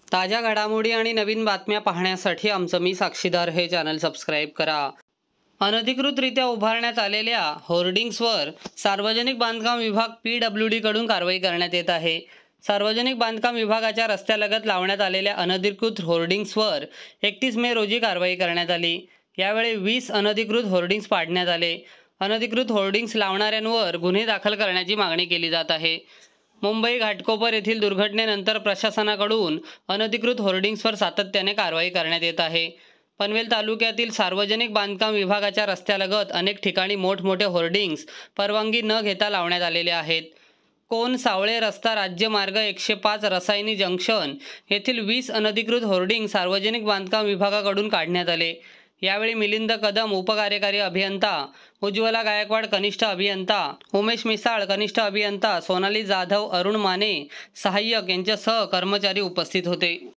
ताज्या घडामोडी आणि नवीन बातम्या पाहण्यासाठी आमचं मी साक्षीदार हे चॅनल सबस्क्राईब करा। अनधिकृतरित्या उभारण्यात आलेल्या होर्डिंग्सवर सार्वजनिक बांधकाम विभाग PWD कडून कारवाई करण्यात येत आहे। सार्वजनिक बांधकाम विभागाच्या रस्त्यालगत लावण्यात आलेल्या अनधिकृत होर्डिंग्सवर 31 मे रोजी कारवाई करण्यात आली। यावेळी 20 अनधिकृत होर्डिंग्स पाडण्यात आले। अनधिकृत होर्डिंग्स लावणाऱ्यांवर गुन्हे दाखल करण्याची मागणी केली जात आहे। मुंबई घाटकोपर येथील दुर्घटनेनंतर प्रशासनाकडून अनधिकृत होर्डिंग्सवर सातत्याने कारवाई करण्यात येत आहे। पनवेल तालुक्यातील सार्वजनिक बांधकाम विभागाच्या रस्त्यालगत अनेक ठिकाणी मोठमोठे होर्डिंग्स परवानगी न घेता लावण्यात आलेले आहेत। कोन सावळे रस्ता राज्यमार्ग 105 रसायनी जंक्शन येथील 20 अनधिकृत होर्डिंग सार्वजनिक बांधकाम विभागाकडून काढण्यात आले। यावेळी मिलिंद कदम उपकार्यकारी अभियंता, उज्ज्वला गायकवाड कनिष्ठ अभियंता, उमेश मिसाळ कनिष्ठ अभियंता, सोनाली जाधव, अरुण माने सहाय्यक यांच्यासह कर्मचारी उपस्थित होते।